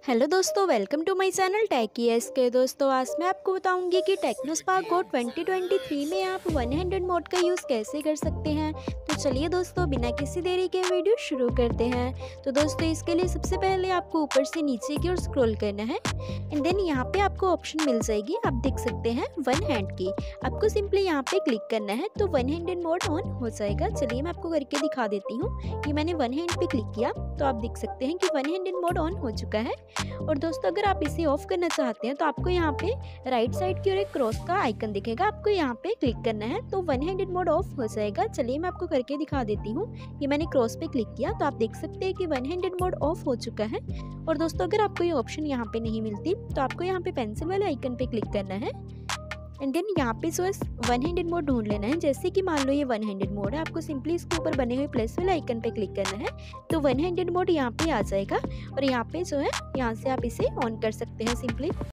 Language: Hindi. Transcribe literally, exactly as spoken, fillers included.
हेलो दोस्तों, welcome to my channel Techy S K. दोस्तों आज मैं आपको बताऊंगी कि Technospark go twenty twenty three में आप हंड्रेड मोड का यूज़ कैसे कर सकते हैं। तो चलिए दोस्तों, बिना किसी देरी के वीडियो शुरू करते हैं। तो दोस्तों इसके लिए सबसे पहले आपको ऊपर से नीचे की ओर स्क्रॉल करना है एंड देन यहाँ पे आपको ऑप्शन मिल जाएगी, आप देख सकते हैं वन हैंड की। आपको सिंपली यहाँ पे क्लिक करना है तो वन हैंडेड मोड ऑन हो जाएगा। चलिए मैं आपको करके दिखा देती हूँ। ये मैंने वन हैंड पे क्लिक किया तो आप देख सकते हैं कि वन हैंडेड मोड ऑन हो चुका है। और दोस्तों अगर आप इसे ऑफ करना चाहते हैं तो आपको यहाँ पे राइट साइड की ओर एक क्रॉस का आइकन दिखेगा, आपको यहाँ पे क्लिक करना है तो वन हैंडेड मोड ऑफ हो जाएगा। चलिए मैं आपको करके दिखा देती हूँ। ये मैंने क्रॉस पे क्लिक किया तो आप देख सकते हैं कि वन हैंडेड मोड ऑफ हो चुका है। और दोस्तों अगर आपको ये ऑप्शन यहाँ पे नहीं मिलती तो आपको यहाँ पे पेंसिल वाले आइकन पे क्लिक करना है एंड देन यहाँ पे जो है वन हैंडेड मोड ढूंढ लेना है। जैसे कि मान लो ये वन हैंडेड मोड है, आपको सिंपली इसके ऊपर बने हुए प्लस वाले आइकन पे क्लिक करना है तो वन हैंडेड मोड यहाँ पे आ जाएगा। और यहाँ पे जो है यहाँ से आप इसे ऑन कर सकते हैं सिंपली।